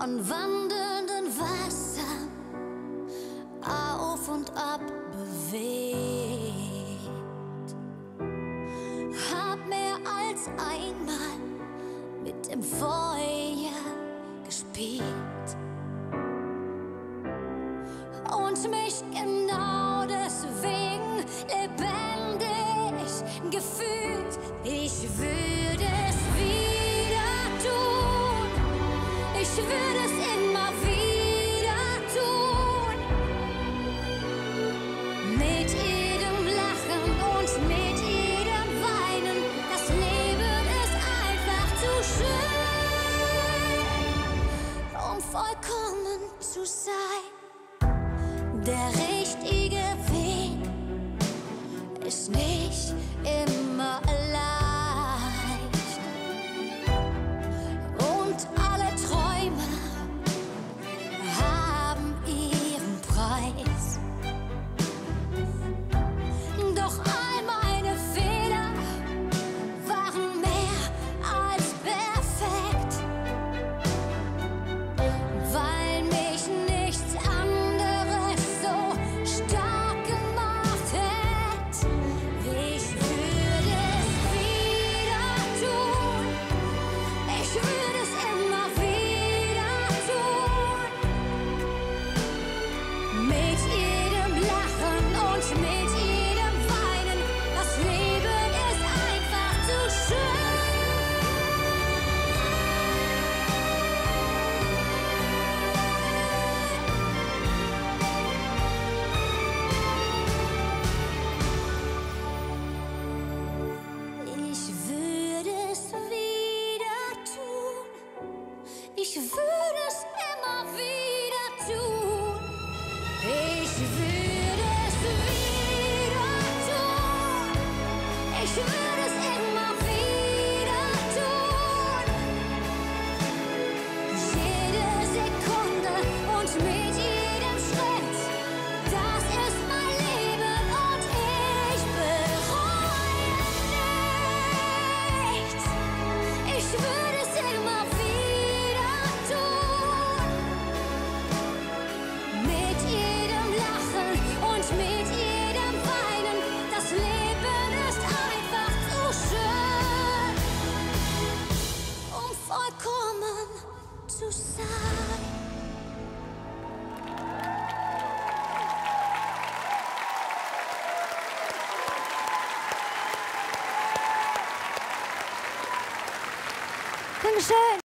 von wandelnden Wassern auf und ab bewegt. Hab mehr als einmal mit dem Feuer gespielt und mich genau deswegen lebendig gefühlt. Ich würde es wieder tun, ich würde es immer wieder tun. Mit jedem Lachen und mit jedem Weinen, das Leben ist einfach zu schön, um vollkommen zu sein. Der richtige Weg ist nicht immer leicht und alle Träume haben ihren Preis. Doch all meine Fehler waren mehr als perfekt, weil mich nichts anderes so stark gemacht hätte. Ich würde es wieder tun, ich würde es immer wieder tun. Mit jedem Lachen und mit jedem Weinen, das Leben ist einfach zu schön. Ich würde es wieder tun, ich würde es immer wieder tun. Ich würde es wieder tun, ich würde es immer wieder tun. Jede Sekunde und mit jedem Schritt, das ist mein Leben und ich bereue nichts. Ich würde es immer wieder tun. Mit jedem Lachen und mit jedem Weinen, das Leben ist einfach zu schön, um vollkommen zu sein. Dankeschön.